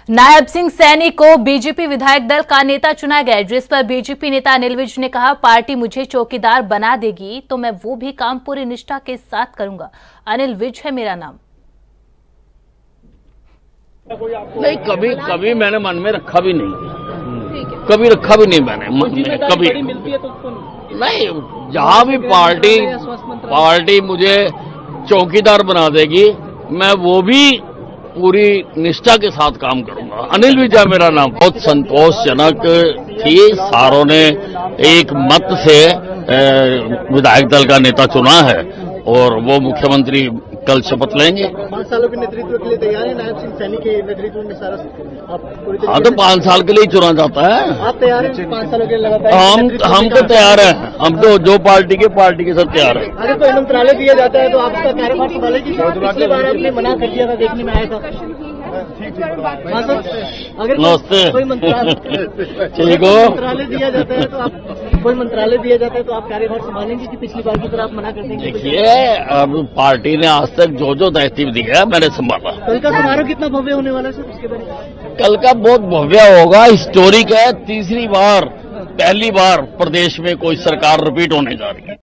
नायब सिंह सैनी को बीजेपी विधायक दल का नेता चुना गया, जिस पर बीजेपी नेता अनिल विज ने कहा, पार्टी मुझे चौकीदार बना देगी तो मैं वो भी काम पूरी निष्ठा के साथ करूंगा। अनिल विज है मेरा नाम। नहीं, कभी मैंने मन में रखा भी नहीं, कभी रखा भी नहीं मैंने मन में कभी नहीं। जहां भी पार्टी मुझे चौकीदार बना देगी, मैं वो भी पूरी निष्ठा के साथ काम करूंगा। अनिल विज है मेरा नाम। बहुत संतोषजनक थी, सारों ने एक मत से विधायक दल का नेता चुना है और वो मुख्यमंत्री कल शपथ लेंगे। 5 सालों के नेतृत्व के लिए तैयार है नायब सिंह सैनी के नेतृत्व में सारा हाँ, तो 5 साल के लिए ही चुना जाता है। आप तैयार हैं 5 सालों के लिए लगातार? हम तो तैयार हैं, हम तो जो पार्टी के सब तैयार है। अगर कोई मंत्रालय दिया जाता है तो आप उसका कार्यभार संभालेगी? पिछली बार आपने मना कर दिया था, देखने में आया था। अगर नमस्ते, कोई मंत्रालय दिया जाता है तो आप आप कार्यभार संभालेंगे कि पिछली बार की तरह आप मना कर देंगे? देखिए, अब पार्टी ने आज तक जो दायित्व दिया है मैंने संभाला। कल का समारोह कितना भव्य होने वाला है सर, उसके बारे में? कल का बहुत भव्य होगा, हिस्टोरिक है। पहली बार प्रदेश में कोई सरकार रिपीट होने जा रही है।